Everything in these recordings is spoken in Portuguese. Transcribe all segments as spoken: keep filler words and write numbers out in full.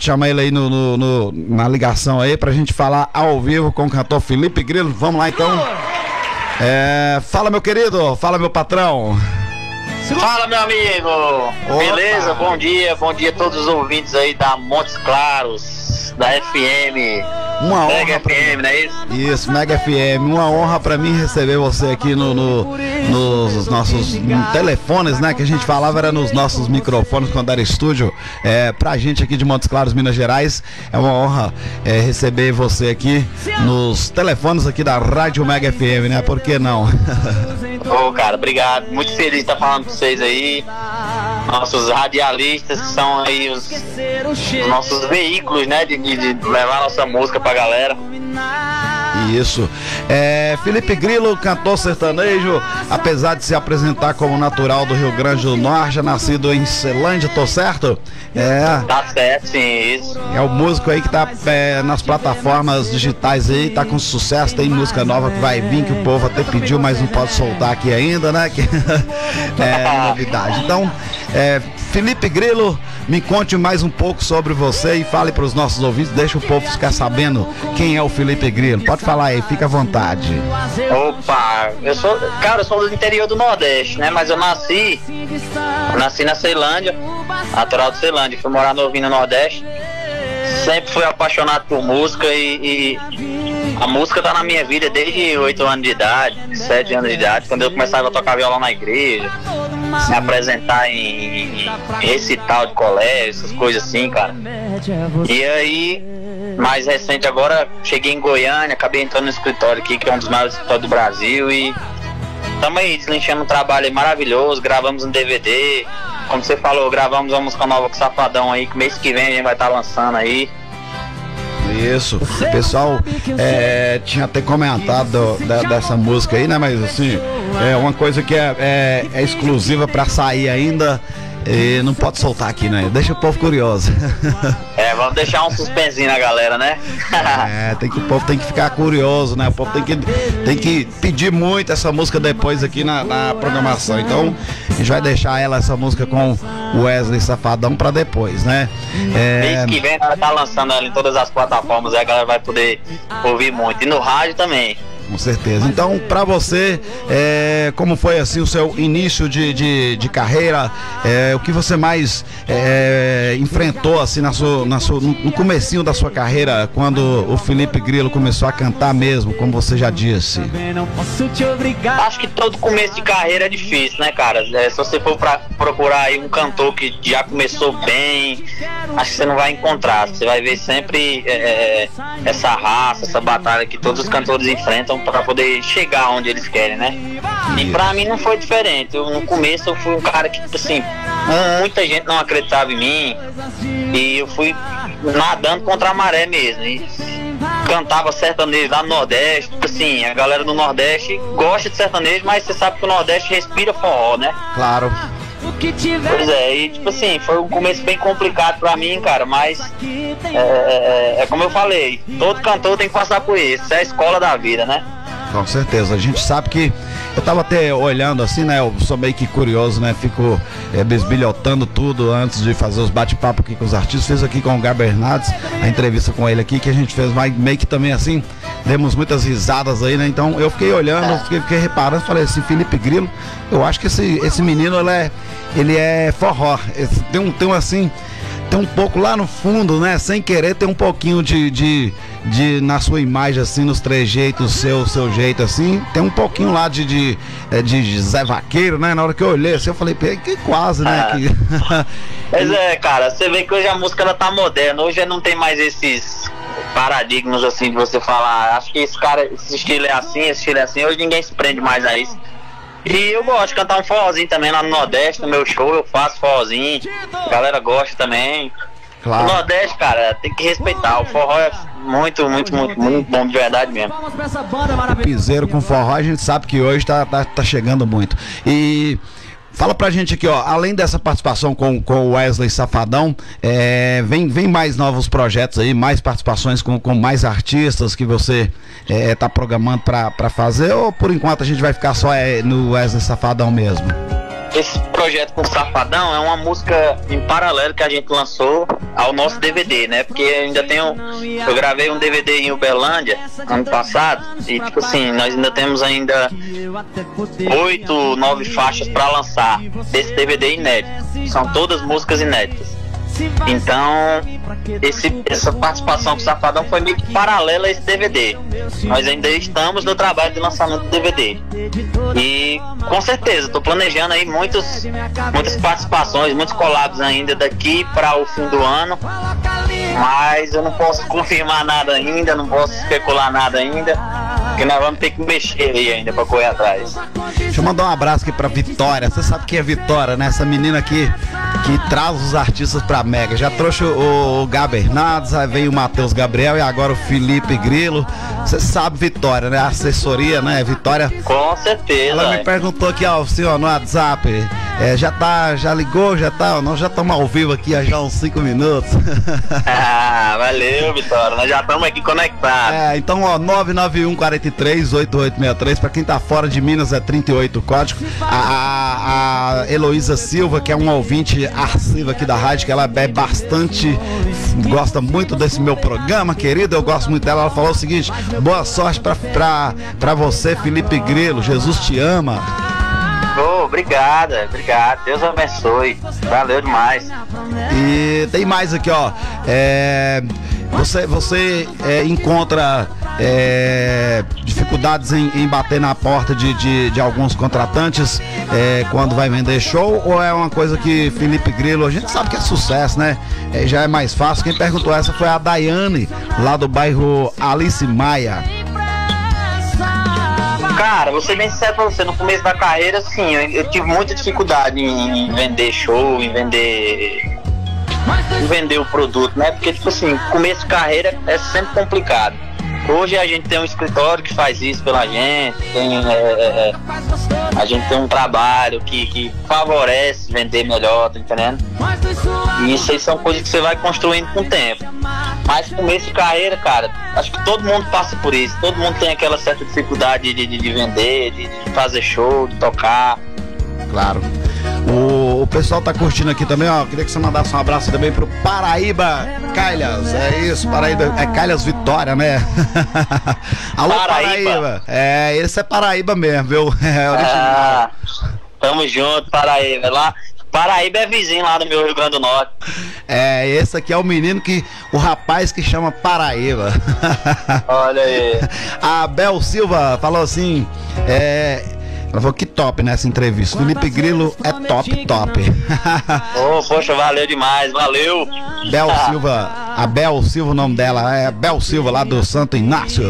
chamar ele aí no, no, no, na ligação aí pra gente falar ao vivo com o cantor Felipe Grilo. Vamos lá então. É, fala, meu querido, fala, meu patrão. Fala, meu amigo. Opa. Beleza? Bom dia, bom dia a todos os ouvintes aí da Montes Claros, da F M. Uma honra. Mega F M, não é isso? Isso, Mega F M. Uma honra pra mim receber você aqui no, no, nos nossos telefones, né? Que a gente falava era nos nossos microfones quando era estúdio. É, pra gente aqui de Montes Claros, Minas Gerais, é uma honra é, receber você aqui nos telefones aqui da Rádio Mega F M, né? Por que não? Ô, oh, cara, obrigado. Muito feliz de estar falando com vocês aí. Nossos radialistas, que são aí os, os nossos veículos, né? De, de, de levar nossa música pra galera. Isso. É, Felipe Grilo, cantor sertanejo, apesar de se apresentar como natural do Rio Grande do Norte, nascido em Ceilândia, tô certo? É. Tá certo, sim, isso. É o músico aí que tá é, nas plataformas digitais aí, tá com sucesso, tem música nova que vai vir, que o povo até pediu, mas não pode soltar aqui ainda, né? Que é novidade. Então, é, Felipe Grilo, me conte mais um pouco sobre você e fale para os nossos ouvintes, deixa o povo ficar sabendo quem é o Felipe Grilo. Pode falar aí, fica à vontade. Opa, eu sou, cara, eu sou do interior do Nordeste, né? Mas eu nasci, eu nasci na Ceilândia, natural de Ceilândia, fui morar novinho no Nordeste. Sempre fui apaixonado por música e, e a música tá na minha vida desde oito anos de idade, sete anos de idade, quando eu começava a tocar violão na igreja, me apresentar em, em recital de colégio, essas coisas assim, cara. E aí, mais recente agora, cheguei em Goiânia, acabei entrando no escritório aqui, que é um dos maiores escritórios do Brasil, e estamos aí deslinchando um trabalho aí maravilhoso, gravamos um D V D, como você falou, gravamos uma música nova com o Safadão aí, que mês que vem a gente vai estar lançando aí. Isso, o pessoal é, tinha até comentado da, dessa música aí, né? Mas assim, é uma coisa que é, é, é exclusiva pra sair ainda e não pode soltar aqui, né? Deixa o povo curioso. É, vamos deixar um suspensinho na galera, né? É, tem que, o povo tem que ficar curioso, né? O povo tem que, tem que pedir muito essa música depois aqui na, na programação. Então, a gente vai deixar ela, essa música com o Wesley Safadão pra depois, né? É... Mês que vem ela tá lançando ela em todas as plataformas, aí a galera vai poder ouvir muito. E no rádio também. Com certeza. Então, para você, é, como foi assim o seu início de, de, de carreira? É, o que você mais é, enfrentou assim na sua, na sua, no comecinho da sua carreira, quando o Felipe Grilo começou a cantar mesmo, como você já disse? Acho que todo começo de carreira é difícil, né, cara? É, se você for pra procurar aí um cantor que já começou bem, acho que você não vai encontrar. Você vai ver sempre é, essa raça, essa batalha que todos os cantores enfrentam para poder chegar onde eles querem, né? E pra mim não foi diferente. Eu, no começo eu fui um cara que, tipo assim, muita gente não acreditava em mim e eu fui nadando contra a maré mesmo. E cantava sertanejo lá no Nordeste, tipo assim, a galera do Nordeste gosta de sertanejo, mas você sabe que o Nordeste respira forró, né? Claro. Pois é, e tipo assim, foi um começo bem complicado pra mim, cara, mas é, é, é como eu falei, todo cantor tem que passar por isso, isso é a escola da vida, né? Com certeza, a gente sabe que eu tava até olhando assim, né, eu sou meio que curioso, né, fico é, bisbilhotando tudo antes de fazer os bate-papo aqui com os artistas. Fiz aqui com o Gá Bernardes, a entrevista com ele aqui, que a gente fez mais, meio que também assim, demos muitas risadas aí, né, então eu fiquei olhando, fiquei, fiquei reparando, falei assim, Felipe Grilo, eu acho que esse, esse menino, ele é, ele é forró, esse, tem um, tem um assim, tem um pouco lá no fundo, né, sem querer, tem um pouquinho de, de, de na sua imagem, assim, nos trejeitos, seu, seu jeito, assim, tem um pouquinho lá de, de, de Zé Vaqueiro, né, na hora que eu olhei, assim, eu falei, que quase, né, ah. que... Pois é, cara, você vê que hoje a música, ela tá moderna, hoje não tem mais esses paradigmas, assim, de você falar, acho que esse cara, esse estilo é assim, esse estilo é assim, hoje ninguém se prende mais a isso. E eu gosto de cantar um forrozinho também lá no Nordeste, no meu show eu faço forrozinho, a galera gosta também. Claro. O Nordeste, cara, tem que respeitar, o forró é muito, muito, muito, muito bom de verdade mesmo. O piseiro com forró a gente sabe que hoje tá, tá, tá chegando muito. E... fala pra gente aqui, ó, além dessa participação com, com o Wesley Safadão, é, vem, vem mais novos projetos aí, mais participações com, com mais artistas que você é, tá programando pra, pra fazer, ou por enquanto a gente vai ficar só é, no Wesley Safadão mesmo? esse projeto com o Safadão é uma música em paralelo que a gente lançou ao nosso D V D, né? Porque ainda tenho, eu gravei um D V D em Uberlândia ano passado e tipo assim, nós ainda temos ainda oito, nove faixas para lançar desse D V D inédito. São todas músicas inéditas. Então, esse, essa participação com o Safadão foi meio que paralela a esse D V D. Nós ainda estamos no trabalho de lançamento do D V D. E com certeza, estou planejando aí muitos, muitas participações, muitos collabs ainda daqui para o fim do ano. Mas eu não posso confirmar nada ainda, não posso especular nada ainda. Porque nós vamos ter que mexer aí ainda pra correr atrás. Deixa eu mandar um abraço aqui pra Vitória. Você sabe quem é Vitória, né? Essa menina aqui que traz os artistas pra Mega. Já trouxe o, o Gabi Bernardes, aí veio o Matheus Gabriel e agora o Felipe Grilo. Você sabe, Vitória, né? A assessoria, né? Vitória. Com certeza. Ela me perguntou aqui, ó, senhor, no WhatsApp. É, já tá, já ligou, já tá, nós já estamos ao vivo aqui há já uns cinco minutos. Ah, valeu, Vitória, nós já estamos aqui conectados. É, então, ó, nove nove um, quarenta e três, oitenta e oito sessenta e três, pra quem tá fora de Minas é trinta e oito o código. A, a, a Heloísa Silva, que é um ouvinte assíduo aqui da rádio, que ela é bastante, gosta muito desse meu programa, querido, eu gosto muito dela. Ela falou o seguinte: boa sorte pra, pra, pra você, Felipe Grilo, Jesus te ama. Oh, obrigada, obrigado, Deus abençoe, valeu demais. E tem mais aqui, ó, é, você, você é, encontra é, dificuldades em, em bater na porta de, de, de alguns contratantes é, quando vai vender show, ou é uma coisa que Felipe Grilo, a gente sabe que é sucesso, né? É, já é mais fácil. Quem perguntou essa foi a Daiane, lá do bairro Alice Maia. Cara, vou ser bem sincero pra você, no começo da carreira, sim, eu, eu tive muita dificuldade em, em vender show, em vender em vender o produto, né? Porque, tipo assim, começo de carreira é sempre complicado. Hoje a gente tem um escritório que faz isso pela gente, tem, é, é, a gente tem um trabalho que, que favorece vender melhor, tá entendendo? E isso aí são coisas que você vai construindo com o tempo. Mas começo de carreira, cara, acho que todo mundo passa por isso. Todo mundo tem aquela certa dificuldade de, de, de vender, de, de fazer show, de tocar. Claro. O, o pessoal tá curtindo aqui também, ó. Queria que você mandasse um abraço também pro Paraíba Calhas. É isso, Paraíba. É Calhas Vitória, né? Alô, Paraíba. Paraíba. É, esse é Paraíba mesmo, viu? É original. Ah, tamo junto, Paraíba. Lá. Paraíba é vizinho lá do meu Rio Grande do Norte. É, esse aqui é o menino que, o rapaz que chama Paraíba. Olha aí. A Bel Silva falou assim, é, ela falou que top nessa entrevista. Felipe Grilo é top, top. Oh, poxa, valeu demais, valeu. Bel Silva, a Bel Silva, o nome dela é Bel Silva, lá do Santo Inácio.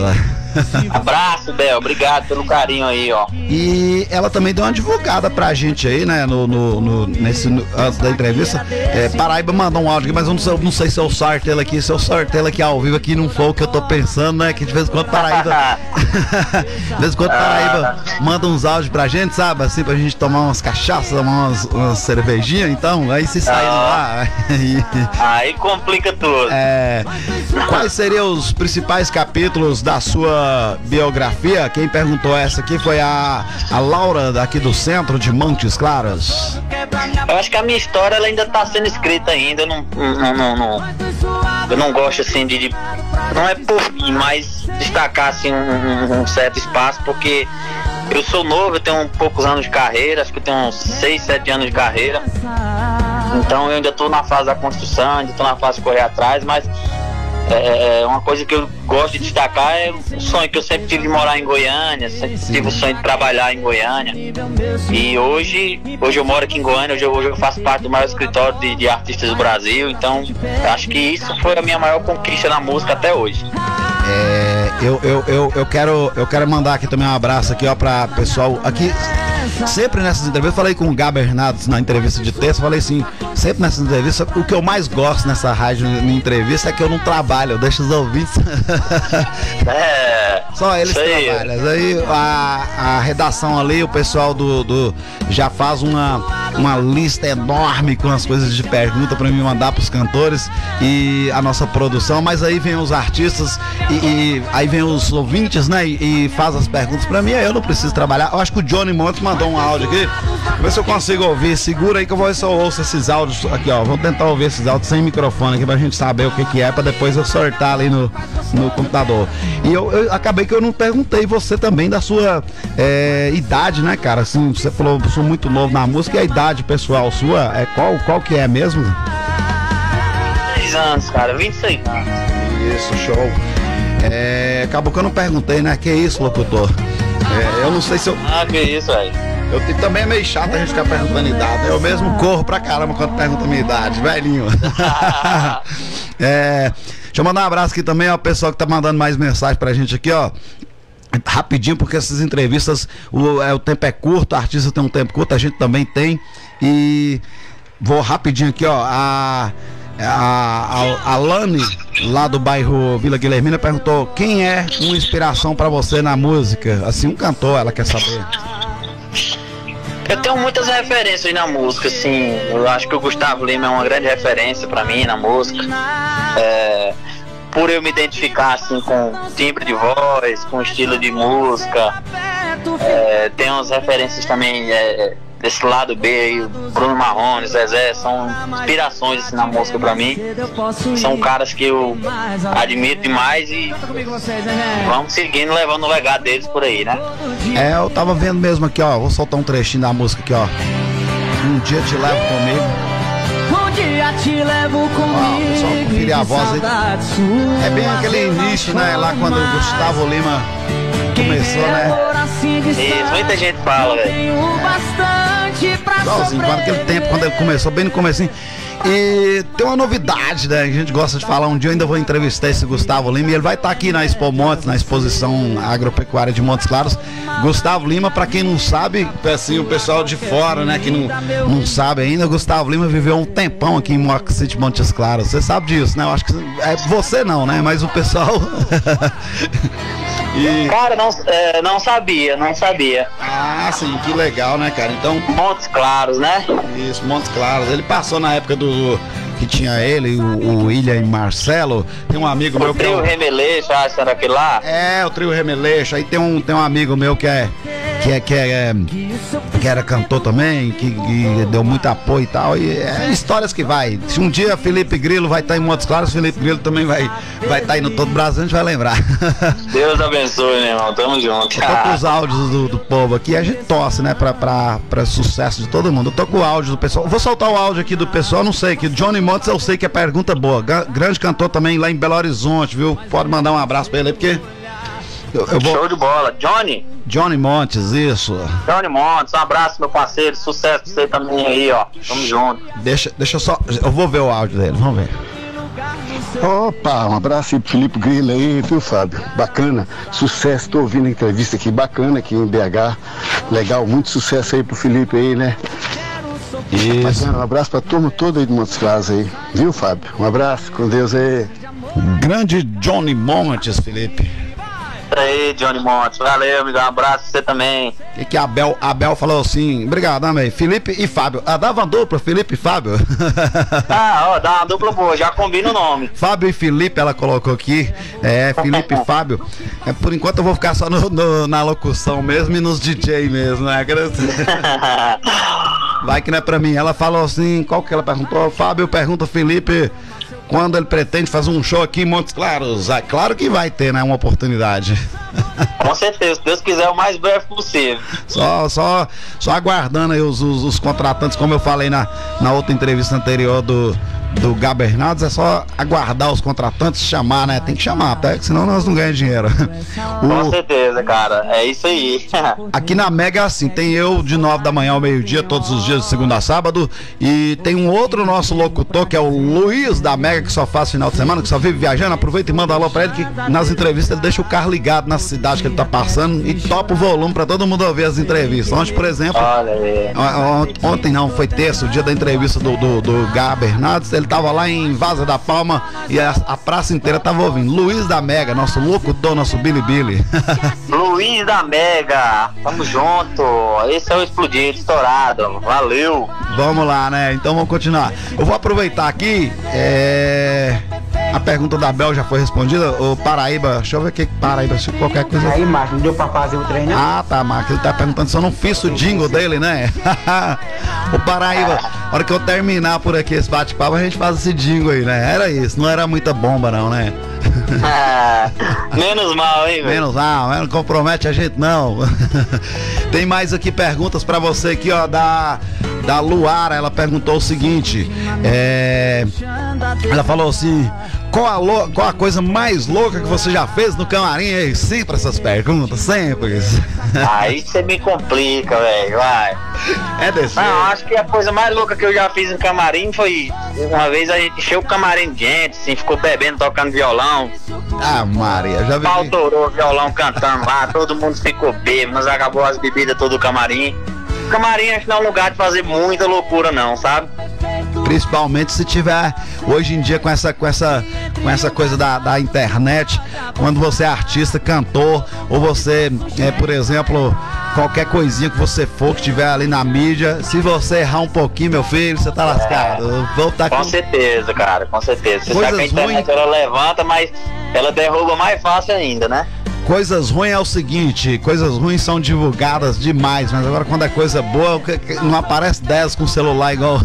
Abraço, Bel, obrigado pelo carinho aí, ó. E ela também deu uma divulgada pra gente aí, né, no, no, no, nesse, no, antes da entrevista. É, Paraíba mandou um áudio aqui, mas eu não sei, não sei se eu sorteio ela aqui, se eu sorteio ela aqui ao vivo aqui, não foi o que eu tô pensando, né, que de vez em quando Paraíba de vez em quando Paraíba manda uns áudios pra gente, sabe, assim, pra gente tomar umas cachaças, tomar umas, umas cervejinhas, então, aí se sair lá aí, aí complica tudo. É, quais seriam os principais capítulos da sua biografia? Quem perguntou essa aqui foi a, a Laura, daqui do centro de Montes Claros. Eu acho que a minha história ela ainda está sendo escrita ainda. Eu não, não, não, não, eu não gosto assim de, de não é por mim, mas destacar assim um, um certo espaço, porque eu sou novo, eu tenho poucos anos de carreira, acho que eu tenho uns seis, sete anos de carreira. Então eu ainda estou na fase da construção, ainda estou na fase de correr atrás, mas é, uma coisa que eu gosto de destacar é o sonho que eu sempre tive de morar em Goiânia, sempre tive o sonho de trabalhar em Goiânia. E hoje, hoje eu moro aqui em Goiânia, hoje eu, hoje eu faço parte do maior escritório de, de artistas do Brasil, então acho que isso foi a minha maior conquista na música até hoje. É, eu, eu, eu, eu, quero, eu quero mandar aqui também um abraço aqui, ó, pra pessoal aqui. Sempre nessas entrevistas, falei com o Gabi Bernardes na entrevista de terça, falei assim, sempre nessas entrevistas, o que eu mais gosto nessa rádio, na entrevista, é que eu não trabalho, eu deixo os ouvintes. É. É. Só eles Isso aí. trabalham. Aí a, a redação ali, o pessoal do, do já faz uma, uma lista enorme com as coisas de pergunta pra me mandar pros cantores e a nossa produção, mas aí vem os artistas e, e aí vem os ouvintes, né? E, e faz as perguntas pra mim, aí eu não preciso trabalhar. Eu acho que o Johnny Montes mandou um áudio aqui. Vou ver se eu consigo ouvir. Segura aí que eu vou ver se eu ouço esses áudios aqui, ó. Vou tentar ouvir esses áudios sem microfone aqui pra gente saber o que que é, pra depois eu sortar ali no, no computador. E eu, eu acabei que eu não perguntei você também da sua é, idade, né, cara? Assim, você falou que eu sou muito novo na música, e a idade pessoal sua, é qual, qual que é mesmo? vinte e seis anos, cara, vinte e seis anos. Isso, show. É, acabou que eu não perguntei, né? Que isso, locutor? É, eu não sei se eu... Ah, que isso, velho. Eu te- também é meio chato a gente ficar perguntando idade. Eu mesmo corro pra caramba quando pergunta a minha idade, velhinho. É, deixa eu mandar um abraço aqui também ao pessoal que tá mandando mais mensagem pra gente aqui, ó. Rapidinho, porque essas entrevistas, o, é, o tempo é curto, o artista tem um tempo curto, a gente também tem. E vou rapidinho aqui, ó. A, a, a, a Lani, lá do bairro Vila Guilhermina, perguntou: quem é uma inspiração pra você na música? Assim, um cantor, ela quer saber. Eu tenho muitas referências na música, assim. Eu acho que o Gustavo Lima é uma grande referência pra mim na música. É, por eu me identificar assim com timbre de voz, com estilo de música. É, tem umas referências também é, desse lado B aí, o Bruno Marrone, Zezé, são inspirações assim, na música pra mim. São caras que eu admiro demais e vamos seguindo, levando o legado deles por aí, né? É, eu tava vendo mesmo aqui, ó. Vou soltar um trechinho da música aqui, ó. Um dia te levo comigo. Um dia te levo Ó, comigo. pessoal, conferir a voz aí. É bem aquele início, né? Lá quando o Gustavo Lima começou, né? Isso, muita gente fala, velho. Igualzinho, quando aquele tempo, quando ele começou, bem no comecinho. E tem uma novidade, né? A gente gosta de falar. Um dia eu ainda vou entrevistar esse Gustavo Lima e ele vai estar aqui na Expo Montes, na exposição agropecuária de Montes Claros. Gustavo Lima, pra quem não sabe, assim, o pessoal de fora, né, que não, não sabe ainda, Gustavo Lima viveu um tempão aqui em Moca City, Montes Claros. Você sabe disso, né? Eu acho que é você não, né? Mas o pessoal. E... Cara, não, é, não sabia, não sabia. Ah, sim, que legal, né, cara? Então, Montes Claros, né? isso, Montes Claros. Ele passou na época do que tinha ele, o, o William e Marcelo. Tem um amigo meu O que é trio o- Remeleixo, acho que era aquele lá. É, o trio Remeleixo. Aí tem um, tem um amigo meu que é que é, que é, que era cantor também, que, que deu muito apoio e tal. E é histórias que vai. Se um dia Felipe Grilo vai estar em Montes Claros, Felipe Grilo também vai vai estar aí no todo o Brasil, a gente vai lembrar. Deus abençoe, meu irmão. Tamo junto. Eu tô com os áudios do, do povo aqui, a gente torce, né, pra, pra, pra sucesso de todo mundo. Eu tô com o áudio do pessoal. Vou soltar o áudio aqui do pessoal, não sei, que Johnny Montes eu sei que é pergunta boa. Ga- Grande cantor também lá em Belo Horizonte, viu? Pode mandar um abraço pra ele aí, porque eu, eu vou. Show de bola. Johnny, Johnny Montes, isso. Johnny Montes, um abraço, meu parceiro. Sucesso pra você também aí, ó. Tamo junto. Deixa, deixa eu só. Eu vou ver o áudio dele, vamos ver. Opa, um abraço aí pro Felipe Grilo aí, viu, Fábio? Bacana, sucesso, tô ouvindo a entrevista aqui, bacana aqui em B H. Legal, muito sucesso aí pro Felipe aí, né? Isso. Bacana, um abraço pra turma toda aí do Montes Claros aí, viu, Fábio? Um abraço, com Deus aí. Grande Johnny Montes, Felipe. Isso aí, Johnny Montes. Valeu, me dá um abraço pra você também. E que a Abel, a Abel falou assim, obrigado, amém. Felipe e Fábio. Ah, dava dupla, Felipe e Fábio. Ah, ó, dá uma dupla boa, já combina o nome. Fábio e Felipe, ela colocou aqui. É, Felipe e Fábio. É, por enquanto eu vou ficar só no, no- na locução mesmo e nos D J mesmo, né? Vai que não é pra mim. Ela falou assim, qual que ela perguntou? Fábio pergunta Felipe quando ele pretende fazer um show aqui em Montes Claros. Ah, claro que vai ter, né? Uma oportunidade. Com certeza, se Deus quiser, o mais breve possível. Só, só, só aguardando aí os, os, os contratantes, como eu falei na, na outra entrevista anterior do, do Gá Bernardes, é só aguardar os contratantes, chamar, né? Tem que chamar, até que senão nós não ganhamos dinheiro. Com O, certeza, cara. É isso aí. aqui na Mega é assim, tem eu de nove da manhã ao meio-dia, todos os dias de segunda a sábado, e tem um outro nosso locutor, que é o Luiz da Mega, que só faz final de semana, que só vive viajando. Aproveita e manda alô pra ele, que nas entrevistas ele deixa o carro ligado na cidade que ele tá passando e topa o volume pra todo mundo ouvir as entrevistas. Ontem, por exemplo, Olha aí. Ont- Ontem não, foi terça, o dia da entrevista do, do, do Gá Bernardes. ele tava lá em Vaza da Palma e a, a praça inteira tava ouvindo. Luiz da Mega, nosso locutor, nosso Billy Billy. Luiz da Mega, tamo junto. Esse é o Explodido, estourado. Valeu. Vamos lá, né? Então vamos continuar. Eu vou aproveitar aqui. É... A pergunta da Bel já foi respondida. O Paraíba, deixa eu ver o que Paraíba, se qualquer coisa. Aí, Marcos, não deu pra fazer o treino? Ah, tá, Marcos. Ele tá perguntando se eu não fiz o jingle dele, né? O Paraíba, na hora que eu terminar por aqui esse bate-papo, a gente faz esse jingle aí, né? Era isso, não era muita bomba, não, né? Ah, menos mal, hein, velho? Menos mal, não compromete a gente, não. Tem mais aqui perguntas pra você aqui, ó, da, da Luara. Ela perguntou o seguinte, é... Ela falou assim, qual a, lo... qual a coisa mais louca que você já fez no camarim? Aí, sempre essas perguntas, sempre. Aí você me complica, velho, vai. É desse Não, jeito. acho que a coisa mais louca que eu já fiz no camarim foi, uma vez a gente encheu o camarim de gente, assim, ficou bebendo, tocando violão. Ah, Maria, já vi. Pau torou o violão cantando lá, todo mundo ficou bêbado, mas acabou as bebidas todo o camarim. Camarim acho que não é um lugar de fazer muita loucura não, sabe? Principalmente se tiver hoje em dia com essa, com essa, com essa coisa da, da internet, quando você é artista, cantor, ou você é, por exemplo, qualquer coisinha que você for, que tiver ali na mídia, se você errar um pouquinho, meu filho, você tá lascado. É, Vou tá com com... certeza, cara, com certeza. Você Coisas sabe que a internet ruins. ela levanta, mas ela derruba mais fácil ainda, né? Coisas ruins é o seguinte, coisas ruins são divulgadas demais, mas agora quando é coisa boa, não aparece dez com celular igual.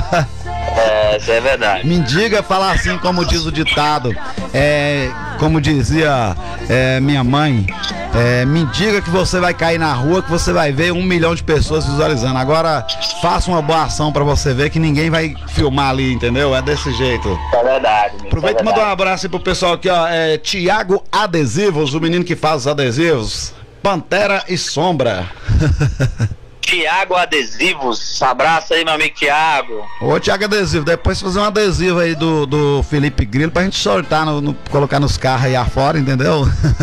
É, isso é verdade. Mendiga fala assim, como diz o ditado, é, como dizia é, minha mãe, é, mendiga que você vai cair na rua, que você vai ver um milhão de pessoas visualizando. Agora, faça uma boa ação pra você ver que ninguém vai filmar ali, entendeu? É desse jeito. Isso é verdade. Isso Aproveita é e manda um verdade. abraço aí pro pessoal aqui, ó, é Tiago Adesivos, o menino que faz os adesivos, Pantera e Sombra. Tiago Adesivos, abraço aí, meu amigo Tiago. Ô, Tiago Adesivo, depois fazer um adesivo aí do, do Felipe Grillo pra gente soltar, no, no- colocar nos carros aí afora, entendeu?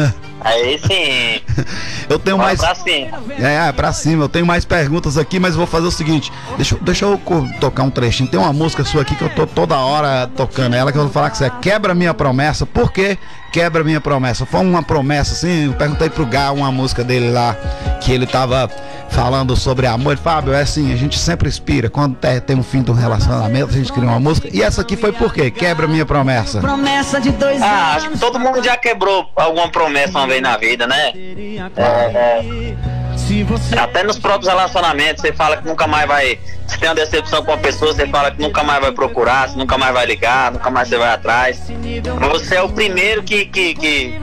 Aí sim. Eu tenho mais. Pra cima. É, é, pra cima, eu tenho mais perguntas aqui, mas vou fazer o seguinte, deixa, eu- deixa eu co- tocar um trechinho. Tem uma música sua aqui que eu tô toda hora tocando ela, que eu vou falar que você é Quebra Minha Promessa. Por quê? Quebra Minha Promessa. Foi uma promessa, assim, eu perguntei pro Gá uma música dele lá, que ele tava falando sobre amor. Ele, Fábio, é assim, a gente sempre inspira, quando tem, tem um fim de um relacionamento, a gente cria uma música. E essa aqui foi por quê? Quebra Minha Promessa. Promessa de dois Ah, acho que todo mundo já quebrou alguma promessa uma vez na vida, né? É, é. Se você Até nos próprios relacionamentos, você fala que nunca mais vai. Se tem uma decepção com uma pessoa, você fala que nunca mais vai procurar, você nunca mais vai ligar, nunca mais você vai atrás. Você é o primeiro que, que, que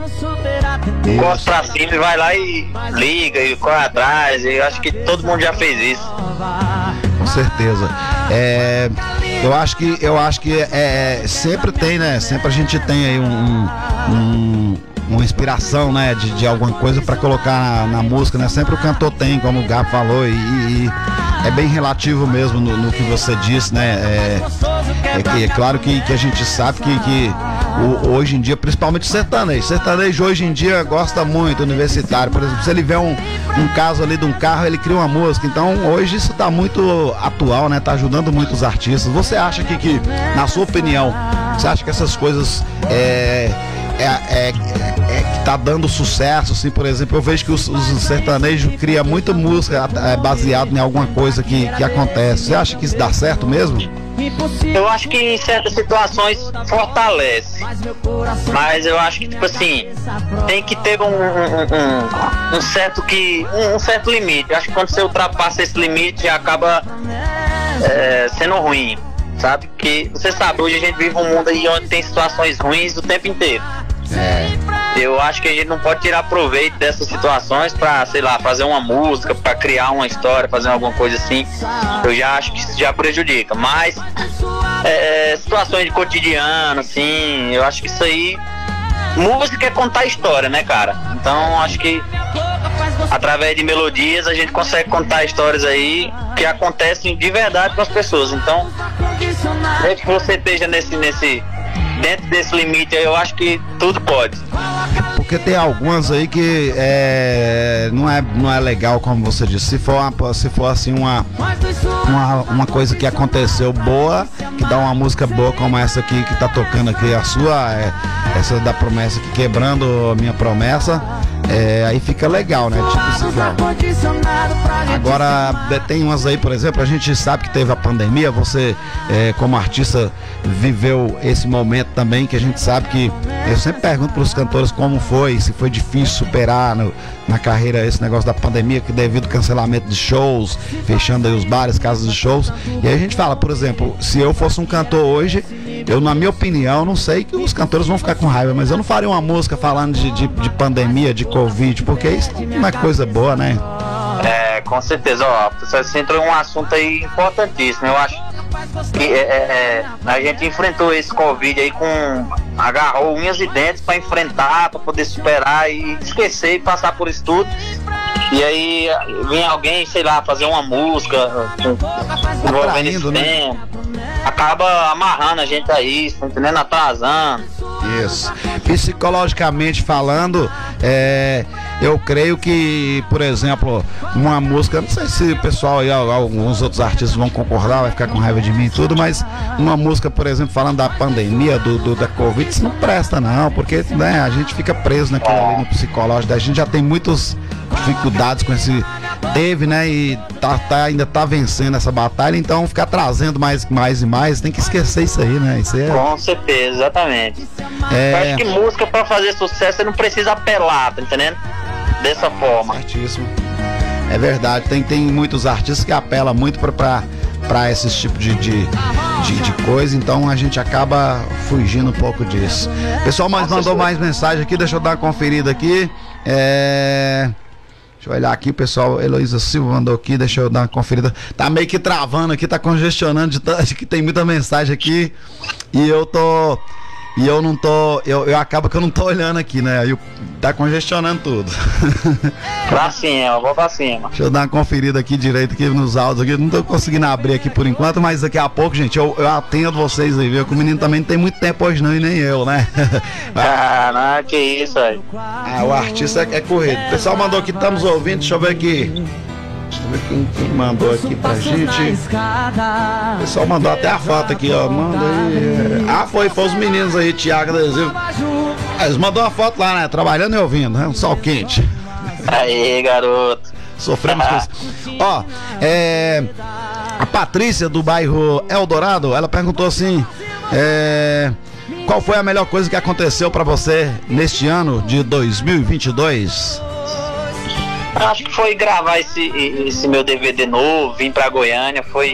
corre pra cima e vai lá e liga e corre atrás. E eu acho que todo mundo já fez isso. Com certeza. É, eu acho que eu acho que é, sempre tem, né? Sempre a gente tem aí um, um- uma inspiração, né? De, de alguma coisa para colocar na, na música, né? Sempre o cantor tem, como o Gabo falou, e, e é bem relativo mesmo no, no que você disse, né? É, é, que- é claro que, que a gente sabe que, que o- hoje em dia, principalmente o sertanejo, sertanejo hoje em dia gosta muito, universitário. Por exemplo, se ele vê um, um caso ali de um carro, ele cria uma música. Então hoje isso tá muito atual, né? Tá ajudando muito os artistas. Você acha que, que na sua opinião, você acha que essas coisas é, é, é, é que tá dando sucesso, assim, por exemplo, eu vejo que os, os sertanejos criam muita música é, baseado em alguma coisa que, que acontece. Você acha que isso dá certo mesmo? Eu acho que em certas situações fortalece. Mas eu acho que, tipo assim, tem que ter um, um, um, um certo que. Um, um certo limite. Eu acho que quando você ultrapassa esse limite acaba é, sendo ruim. Sabe? Porque você sabe, hoje a gente vive um mundo aí onde tem situações ruins o tempo inteiro. Eu acho que a gente não pode tirar proveito dessas situações pra, sei lá, fazer uma música, pra criar uma história, fazer alguma coisa assim. Eu já acho que isso já prejudica. Mas é, situações de cotidiano, assim, eu acho que isso aí. Música é contar história, né, cara? Então acho que através de melodias a gente consegue contar histórias aí que acontecem de verdade com as pessoas. Então, desde que você esteja nesse, nesse, dentro desse limite aí, eu acho que tudo pode. Porque porque tem algumas aí que é, não, é, não é legal, como você disse. Se for, uma, se for assim uma, uma, uma coisa que aconteceu boa, que dá uma música boa como essa aqui que tá tocando aqui, a sua, é, essa da promessa aqui, Quebrando a Minha Promessa, é, aí fica legal, né? Tipo assim, agora tem umas aí, por exemplo, a gente sabe que teve a pandemia, você é, como artista viveu esse momento também, que a gente sabe que, eu sempre pergunto para os cantores como foi, se foi difícil superar no, na carreira esse negócio da pandemia, que devido ao cancelamento de shows, fechando aí os bares, casas de shows, e aí a gente fala, por exemplo, se eu fosse um cantor hoje, eu, na minha opinião, não sei que os cantores vão ficar com raiva, mas eu não faria uma música falando de, de, de pandemia, de Covid, porque isso não é coisa boa, né? É, com certeza, ó, você entrou em um assunto aí importantíssimo. Eu acho que é, é, a gente enfrentou esse Covid aí com, agarrou unhas e dentes para enfrentar, para poder superar e esquecer e passar por isso tudo. E aí vem alguém, sei lá, fazer uma música envolvendo esse tempo, acaba amarrando a gente a isso, tá entendendo? Atrasando. Isso. Psicologicamente falando, é, eu creio que, por exemplo, uma música, não sei se o pessoal aí, alguns outros artistas vão concordar, vai ficar com raiva de mim e tudo, mas uma música, por exemplo, falando da pandemia, do, do da Covid, isso não presta não, porque né, a gente fica preso naquilo ali no psicológico, a gente já tem muitas dificuldades com esse, teve, né, e tá, tá, ainda tá vencendo essa batalha, então ficar trazendo mais, mais e mais, tem que esquecer isso aí, né? Isso aí é... Com certeza, exatamente. É... Eu acho que música pra fazer sucesso você não precisa apelar, tá entendendo? Dessa forma. Certíssimo. É verdade, tem, tem muitos artistas que apelam muito pra, pra, pra esse tipo de, de, de, de coisa, então a gente acaba fugindo um pouco disso. O pessoal mais mandou mais mensagem aqui, deixa eu dar uma conferida aqui. É... Deixa eu olhar aqui, pessoal. Heloísa Silva mandou aqui, deixa eu dar uma conferida. Tá meio que travando aqui, tá congestionando de tanto que tem muita mensagem aqui. E eu tô. E eu não tô. Eu, eu acabo que eu não tô olhando aqui, né? Aí tá congestionando tudo. Pra cima, vou pra cima. Deixa eu dar uma conferida aqui direito aqui nos áudios aqui. Não tô conseguindo abrir aqui por enquanto, mas daqui a pouco, gente, eu, eu atendo vocês aí, viu? Que o menino também não tem muito tempo hoje não, e nem eu, né? Ah, não, que isso aí. Ah, o artista é, é corrido. O pessoal mandou aqui, estamos ouvindo, deixa eu ver aqui. Deixa eu ver quem, quem mandou aqui pra gente. O pessoal mandou até a foto aqui, ó. Manda aí. Ah, foi, foi os meninos aí, Thiago Adesivo. Eles mandou uma foto lá, né? Trabalhando e ouvindo, né? Um sol quente. Aí, garoto. Sofremos com isso. Ó, é. A Patrícia do bairro Eldorado, ela perguntou assim: é. Qual foi a melhor coisa que aconteceu pra você neste ano de dois mil e vinte e dois? Acho que foi gravar esse, esse meu D V D novo, vim pra Goiânia, foi...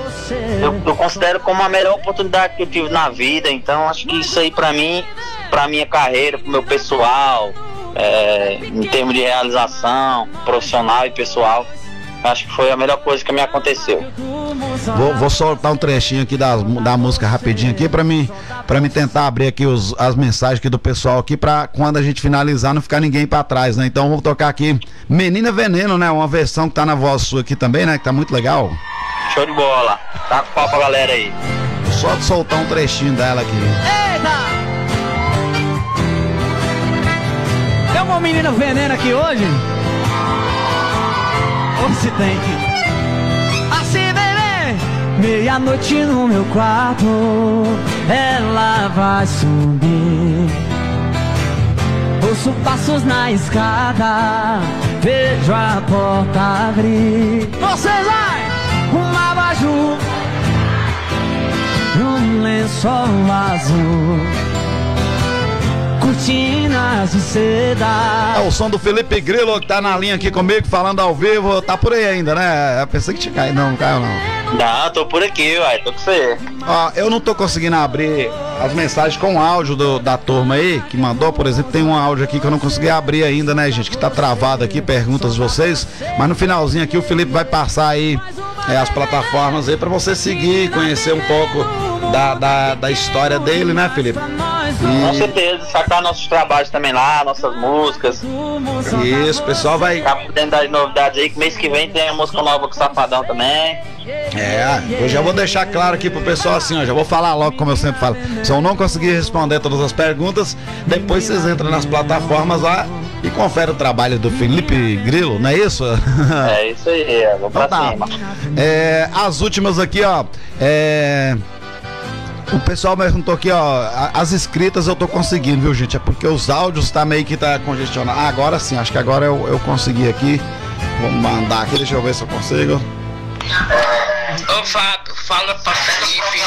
Eu, eu considero como a melhor oportunidade que eu tive na vida, então acho que isso aí pra mim, pra minha carreira, pro meu pessoal, é, em termos de realização profissional e pessoal, acho que foi a melhor coisa que me aconteceu. Vou, vou soltar um trechinho aqui da, da música rapidinho aqui pra mim, pra mim tentar abrir aqui os, as mensagens aqui do pessoal aqui, pra quando a gente finalizar não ficar ninguém pra trás, né? Então vou tocar aqui Menina Veneno, né? Uma versão que tá na voz sua aqui também, né? Que tá muito legal. Show de bola. Tá com pau pra galera aí. Só de soltar um trechinho dela aqui. Eita! Tem uma menina veneno aqui hoje? Ou se tem? Assim, bebê! Meia-noite no meu quarto, ela vai subir. Ouço passos na escada, vejo a porta abrir. Vocês vai! Um abajur, um lençol azul, cortinas de seda. É o som do Felipe Grillo que tá na linha aqui comigo, falando ao vivo. Tá por aí ainda, né? Eu pensei que tinha caído, não, não caiu não. Não, tô por aqui, uai, tô com você. Ó, eu não tô conseguindo abrir as mensagens com áudio do, da turma aí, que mandou, por exemplo, tem um áudio aqui que eu não consegui abrir ainda, né, gente, que tá travado aqui, perguntas de vocês, mas no finalzinho aqui o Felipe vai passar aí é, as plataformas aí pra você seguir, conhecer um pouco da, da, da história dele, né, Felipe? Com certeza, sacar nossos trabalhos também lá, nossas músicas. Isso, o pessoal vai... Tá por dentro das novidades aí, que mês que vem tem a música nova com o Safadão também. É, eu já vou deixar claro aqui pro pessoal assim, ó, já vou falar logo como eu sempre falo. Se eu não conseguir responder todas as perguntas, depois vocês entram nas plataformas lá e conferem o trabalho do Felipe Grillo, não é isso? É isso aí, é, vou pra Então tá. cima. É, as últimas aqui, ó, é... O pessoal me perguntou aqui, ó, as escritas eu tô conseguindo, viu, gente? É porque os áudios tá meio que tá congestionado. Ah, agora sim, acho que agora eu, eu consegui aqui. Vou mandar aqui, deixa eu ver se eu consigo. Ô Fábio, fala pra Felipe.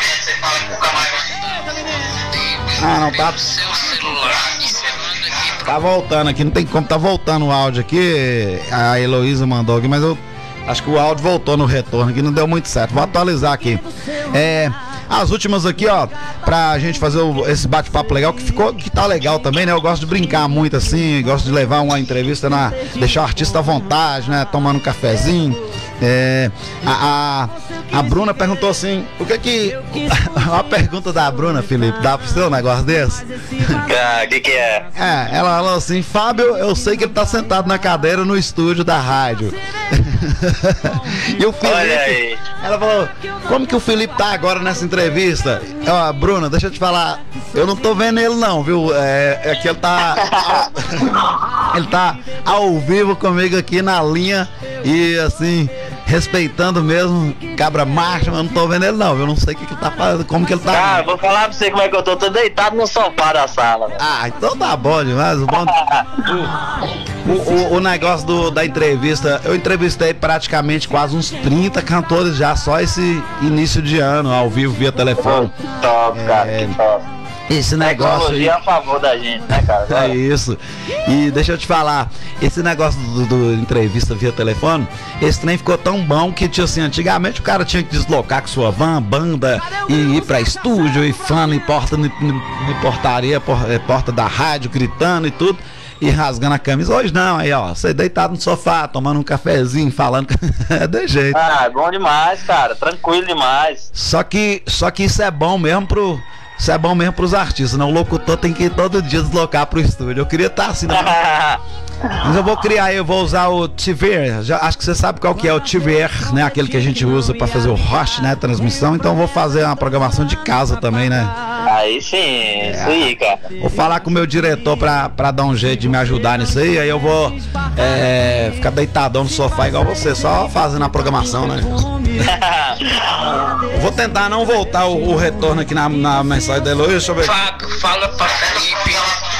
Ah, não, tá. Seu celular e você manda aqui pro... Tá voltando aqui, não tem como, tá voltando o áudio aqui. A Heloísa mandou aqui, mas eu acho que o áudio voltou no retorno aqui, não deu muito certo. Vou atualizar aqui. É... As últimas aqui, ó, pra gente fazer o, esse bate-papo legal, que ficou, que tá legal também, né? Eu gosto de brincar muito assim, gosto de levar uma entrevista na, deixar o artista à vontade, né? Tomando um cafezinho. É, a, a, a Bruna perguntou assim, o que que... Uma pergunta da Bruna, Felipe, dá pro seu negócio desse? O que que é? É, ela falou assim, Fábio, eu sei que ele tá sentado na cadeira no estúdio da rádio. E o Felipe, Olha aí. Ela falou, como que o Felipe tá agora nessa entrevista? Ó, Bruna, deixa eu te falar, eu não tô vendo ele não, viu? É, é que ele tá... Ele tá ao vivo comigo aqui na linha e assim... Respeitando mesmo, cabra macho, mas não tô vendo ele não, eu não sei o que, que ele tá fazendo, como que ele tá. Cara, vou falar pra você como é que eu tô, tô deitado no sofá da sala, velho. Ah, então tá bom demais, o, bom... o, o, o negócio do, da entrevista, eu entrevistei praticamente quase uns trinta cantores já, só esse início de ano, ao vivo, via telefone. Top, cara, É, que top. Esse negócio aí... Tecnologia a favor da gente, né, cara? É Agora. isso. E deixa eu te falar, esse negócio do, do entrevista via telefone, esse trem ficou tão bom que, tipo assim, antigamente o cara tinha que deslocar com sua van, banda, e ir pra estúdio, e fã, e porta, e, e portaria, por, é, porta da rádio, gritando e tudo, e rasgando a camisa. Hoje não, aí ó, você deitado no sofá, tomando um cafezinho, falando, é de jeito. Ah, é bom demais, cara, tranquilo demais. Só que, só que isso é bom mesmo pro... Isso é bom mesmo pros artistas, não? O locutor tem que ir todo dia deslocar pro estúdio. Eu queria estar assim, não. Mas eu vou criar, eu vou usar o T V. Já, acho que você sabe qual que é o T V, né? Aquele que a gente usa pra fazer o host, né? Transmissão. Então eu vou fazer uma programação de casa também, né? Aí sim, isso aí, cara. Vou falar com o meu diretor pra, pra dar um jeito de me ajudar nisso aí. Aí eu vou é, ficar deitadão no sofá igual você, só fazendo a programação, né? Eu vou tentar não voltar o, o retorno aqui na, na mensagem da Heloísa. Deixa eu ver. Fábio, fala pra Felipe.